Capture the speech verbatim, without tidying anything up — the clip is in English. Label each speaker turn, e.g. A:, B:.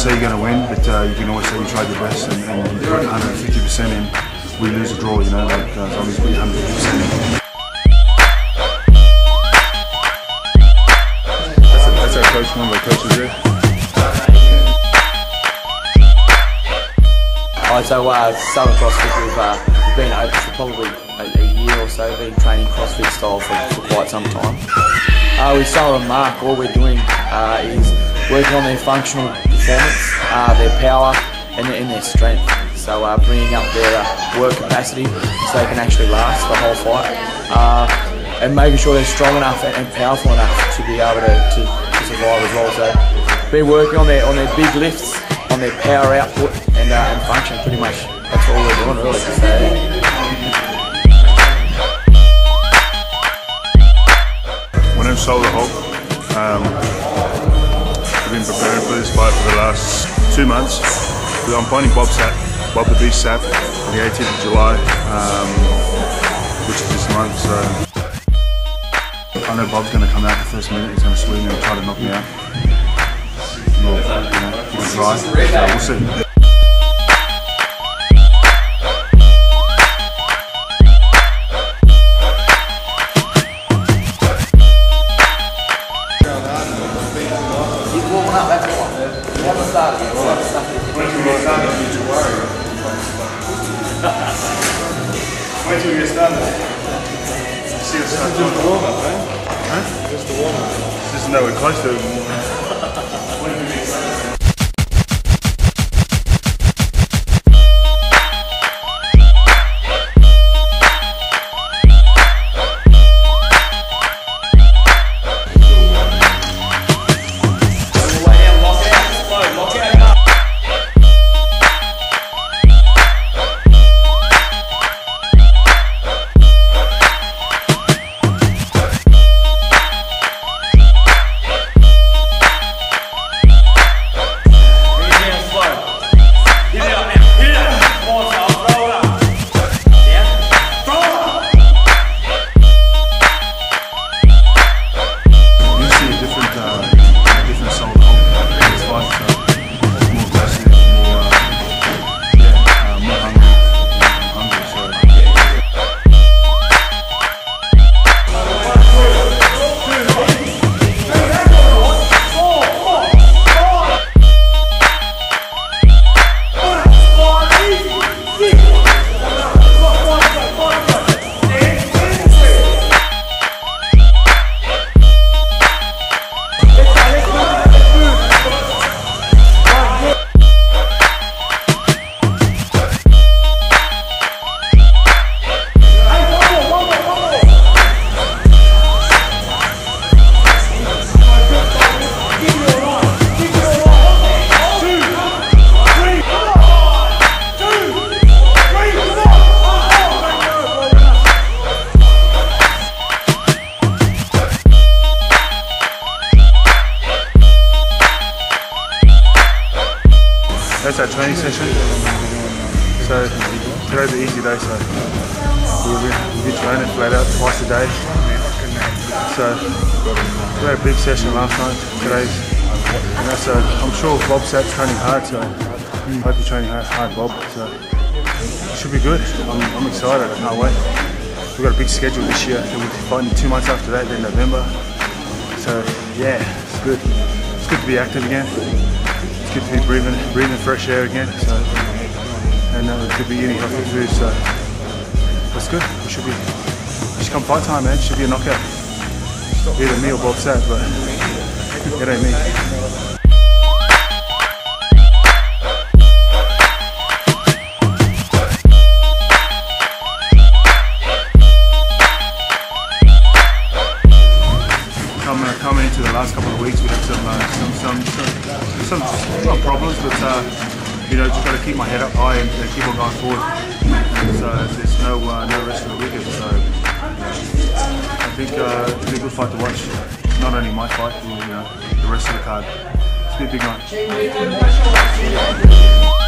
A: say you're going to win, but uh, you can always say you tried your best and, and you put one hundred fifty percent in. We lose a draw, you know, like uh, as long as we put one hundred fifty percent in. That's, a, that's our coach, one of our coaches there.
B: Alright, so uh, Southern CrossFit, we've, uh, we've been open for probably a, a year or so, been training CrossFit style for, for quite some time. Uh, with Soa and Mark, all we're doing uh, is working on their functional performance, uh, their power and, and their strength. So uh, bringing up their uh, work capacity so they can actually last the whole fight. Uh, and making sure they're strong enough and, and powerful enough to be able to, to, to survive as well. So been working on their, on their big lifts, on their power output and, uh, and function pretty much. That's all we're doing really. So,
A: my name's Soa The Hulk. Um, I've been preparing for this fight for the last two months. I'm fighting Bob Sapp, Bob the Beast Sapp, on the eighteenth of July, um, which is this month. So I know Bob's going to come out the first minute. He's going to swing and try to knock me out. We'll, you know, give it a try. So we'll see.
C: Wait till you get started. See what's just the warm up, eh? Huh? Just the warm up.
A: Just nowhere close to it. That's our training session. So today's an easy day, so we'll be, we'll be training flat out twice a day. So we had a big session last night. Today's, you know, so I'm sure Bob Sapp's training hard, so I hope you're training hard, hard Bob. So it should be good. I'm, I'm excited. I can't wait. We've got a big schedule this year. We'll be fighting two months after that, then November. So yeah, it's good. It's good to be active again. It's good to be breathing, breathing fresh air again. So, and uh, it could be eating healthy food. So that's good. We should be. We should come fight time, man. It should be a knockout. Either me or Bob Sapp, but it ain't me. Coming into the last couple of weeks, we had some uh, some some some, some not problems, but uh, you know, just got to keep my head up high and, and keep on going forward. And so there's no uh, no rest for the wicked. So I think uh, it'll be a good fight to watch. Not only my fight, but you know, the rest of the card. It's gonna be a big night.